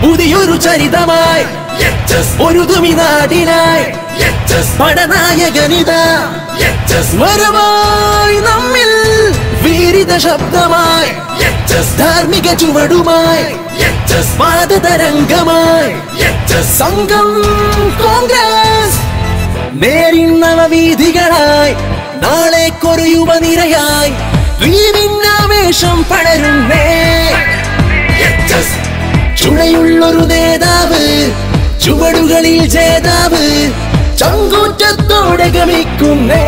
പുതിയൊരു ചരിതമായി ഒരു തുമിനാടിനായി പടനായകനിത വരവായി നമ്മിൽ വീരിത ശബ്ദമായി ധാർമ്മിക ചുവടുമായി പാദതരംഗമായി സംഘം കോൺഗ്രസ് നേരിന്നവീഥികളായി നാളേക്കൊരു യുവനിരയായി ദ്വീപിന്നാവേശം പടരുന്നേ ചുണയുള്ളൊരു നേതാവ് ചുവടുകളിൽ ജേതാവ് ചങ്കൂറ്റത്തോടെ ഗമിക്കുന്നേ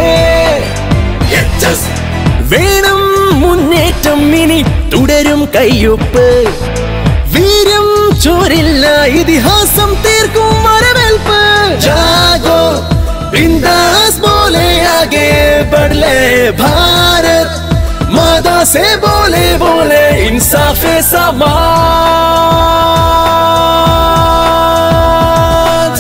വേണം മുന്നേറ്റം ഇനി തുടരും കയ്യൊപ്പ് വീര്യം ചോരില്ല ഇതിഹാസം തീർക്കും വരവേൽപ്പ് ജാഗോ बिंदास बोले आगे बढ़ ले भारत मादा से बोले बोले इंसाफे समाज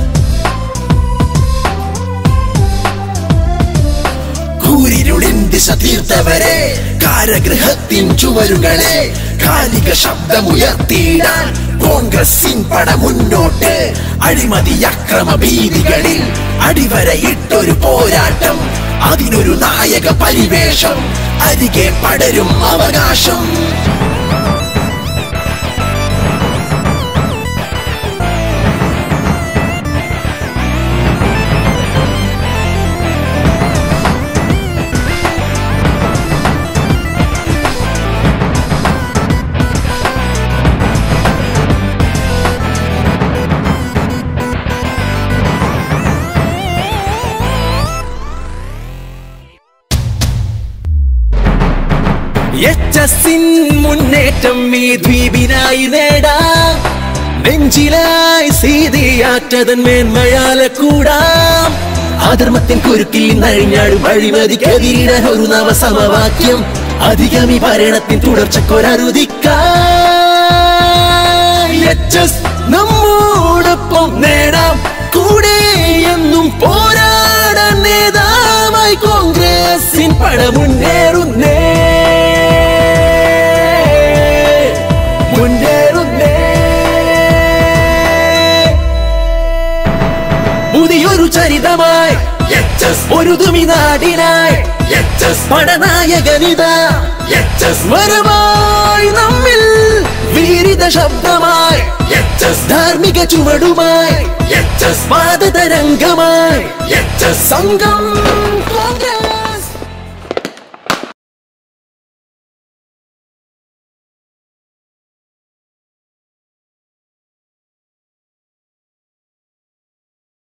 കൂരിരുളിൻ ദിശ തീർത്തവരെ കാരഗൃഹത്തിൻ ചുവരുകളെ കാലിക ശബ്ദമുയർത്തിയിടാൻ കോൺഗ്രസിൻ പട മുന്നോട്ട് അഴിമതി അക്രമ ഭീതികളിൽ അടിവരയിട്ടൊരു പോരാട്ടം അതിനൊരു നായക പരിവേഷം അരികെ പടരും അവകാശം മുന്നേറ്റം ഈ ദ്വീപിനായി നേടാം നെഞ്ചിലായി സീതിയാറ്റതൻ മേന്മയാലെ കൂടാം അധർമ്മത്തിൻ കുരുക്കിൽ നിന്നഴിഞ്ഞാടും അഴിമതിക്കെതിരിടാൻ ഒരു നവസമവാക്യം അധികമി ഭരണത്തിൻ തുടർച്ചക്കൊരറുതിക്കാം നമ്മോടൊപ്പം നേടാം കൂടെ എന്നും പോരാടാൻ നേതാവായി കോൺഗ്രസിൻ പട മുന്നേറുന്നേ പുതിയൊരു ചരിതമായി ഒരു തുമിനാടിനായി പടനായകനിത വരവായി നമ്മിൽ വീരിത ശബ്ദമായി ധാർമ്മിക ചുവടുമായി പാദതരംഗമായി സംഘം